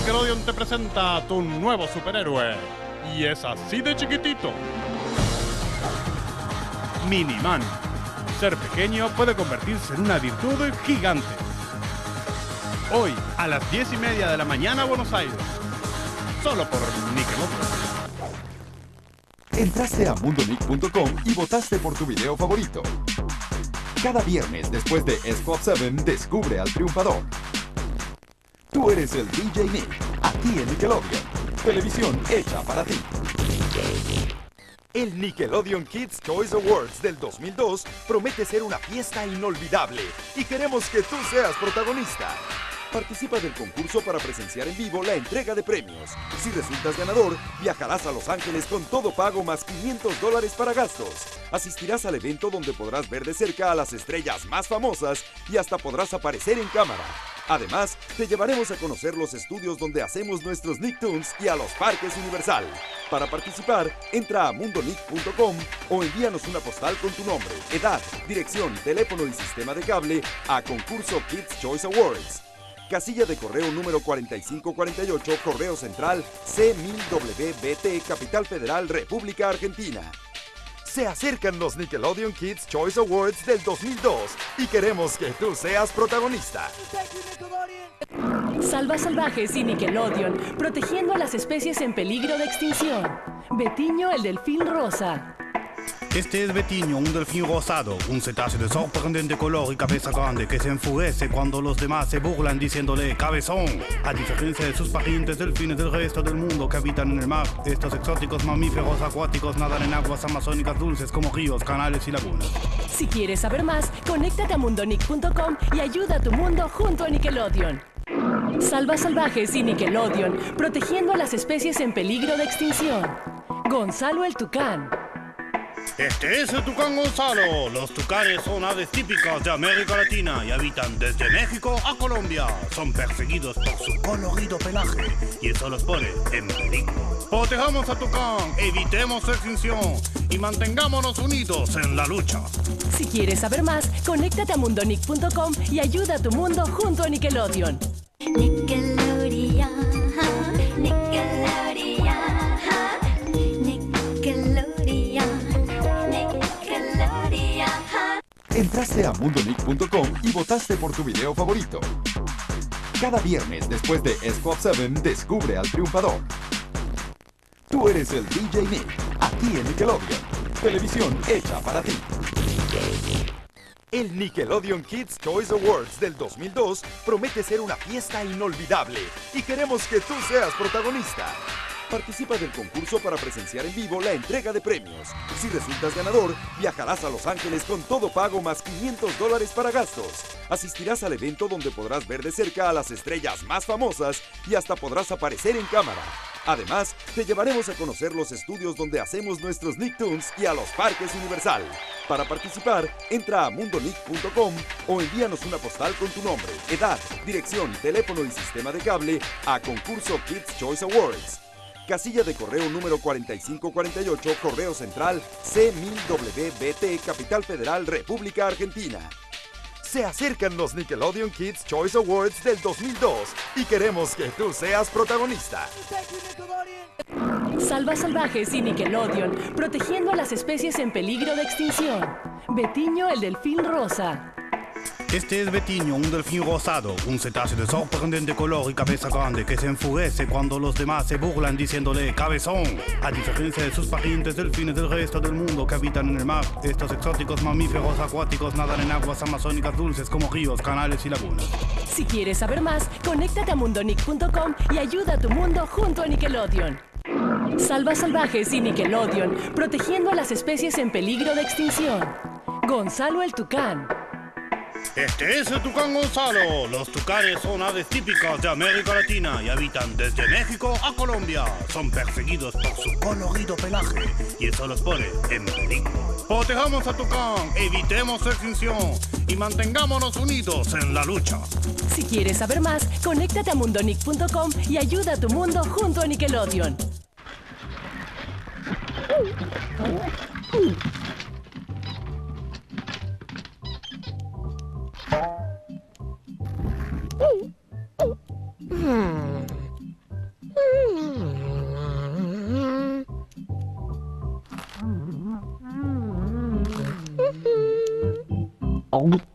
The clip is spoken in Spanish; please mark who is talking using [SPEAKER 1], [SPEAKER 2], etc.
[SPEAKER 1] Nickelodeon te presenta a tu nuevo superhéroe. Y es así de chiquitito. Miniman. Ser pequeño puede convertirse en una virtud gigante. Hoy, a las 10:30 de la mañana, Buenos Aires. Solo por Nickelodeon.
[SPEAKER 2] Entraste a mundonick.com y votaste por tu video favorito. Cada viernes, después de Squad 7, descubre al triunfador. Tú eres el DJ Nick, aquí en Nickelodeon. Televisión hecha para ti. El Nickelodeon Kids Choice Awards del 2002 promete ser una fiesta inolvidable y queremos que tú seas protagonista. Participa del concurso para presenciar en vivo la entrega de premios. Si resultas ganador, viajarás a Los Ángeles con todo pago más $500 para gastos. Asistirás al evento donde podrás ver de cerca a las estrellas más famosas y hasta podrás aparecer en cámara. Además, te llevaremos a conocer los estudios donde hacemos nuestros Nicktoons y a los parques Universal. Para participar, entra a mundonick.com o envíanos una postal con tu nombre, edad, dirección, teléfono y sistema de cable a concurso Kids Choice Awards. Casilla de correo número 4548, Correo Central, C1000WBT, Capital Federal, República Argentina. Se acercan los Nickelodeon Kids Choice Awards del 2002 y queremos que tú seas protagonista.
[SPEAKER 3] Salva salvajes y Nickelodeon, protegiendo a las especies en peligro de extinción. Betiño, el delfín rosa.
[SPEAKER 4] Este es Betiño, un delfín rosado, un cetáceo de sorprendente color y cabeza grande que se enfurece cuando los demás se burlan diciéndole cabezón. A diferencia de sus parientes delfines del resto del mundo que habitan en el mar, estos exóticos mamíferos acuáticos nadan en aguas amazónicas dulces como ríos, canales y lagunas.
[SPEAKER 3] Si quieres saber más, conéctate a mundonick.com y ayuda a tu mundo junto a Nickelodeon. Salva salvajes y Nickelodeon, protegiendo a las especies en peligro de extinción. Gonzalo el tucán.
[SPEAKER 4] Este es el tucán Gonzalo. Los tucanes son aves típicas de América Latina y habitan desde México a Colombia. Son perseguidos por su colorido pelaje y eso los pone en peligro. Protejamos a tucán, evitemos su extinción y mantengámonos unidos en la lucha.
[SPEAKER 3] Si quieres saber más, conéctate a mundonick.com y ayuda a tu mundo junto a Nickelodeon.
[SPEAKER 5] Nickelodeon, Nickelodeon, Nickelodeon, Nickelodeon.
[SPEAKER 2] Entraste a mundonick.com y votaste por tu video favorito. Cada viernes, después de Squad 7, descubre al triunfador. Tú eres el DJ Nick, aquí en Nickelodeon. Televisión hecha para ti. El Nickelodeon Kids Choice Awards del 2002 promete ser una fiesta inolvidable y queremos que tú seas protagonista. Participa del concurso para presenciar en vivo la entrega de premios. Si resultas ganador, viajarás a Los Ángeles con todo pago más $500 para gastos. Asistirás al evento donde podrás ver de cerca a las estrellas más famosas y hasta podrás aparecer en cámara. Además, te llevaremos a conocer los estudios donde hacemos nuestros Nicktoons y a los parques Universal. Para participar, entra a mundonick.com o envíanos una postal con tu nombre, edad, dirección, teléfono y sistema de cable a concurso Kids Choice Awards. Casilla de correo número 4548, Correo Central, C1000WBT, Capital Federal, República Argentina. Se acercan los Nickelodeon Kids Choice Awards del 2002 y queremos que tú seas protagonista.
[SPEAKER 3] Salva salvajes y Nickelodeon, protegiendo a las especies en peligro de extinción. Betiño, el delfín rosa.
[SPEAKER 4] Este es Betiño, un delfín rosado, un cetáceo de sorprendente color y cabeza grande que se enfurece cuando los demás se burlan diciéndole cabezón. A diferencia de sus parientes delfines del resto del mundo que habitan en el mar, estos exóticos mamíferos acuáticos nadan en aguas amazónicas dulces como ríos, canales y lagunas.
[SPEAKER 3] Si quieres saber más, conéctate a mundonick.com y ayuda a tu mundo junto a Nickelodeon. Salva salvajes y Nickelodeon, protegiendo a las especies en peligro de extinción. Gonzalo el tucán.
[SPEAKER 4] Este es el tucán Gonzalo. Los tucanes son aves típicas de América Latina y habitan desde México a Colombia. Son perseguidos por su colorido pelaje y eso los pone en peligro. Protejamos a tucán, evitemos su extinción y mantengámonos unidos en la lucha.
[SPEAKER 3] Si quieres saber más, conéctate a mundonick.com y ayuda a tu mundo junto a Nickelodeon.
[SPEAKER 6] Au.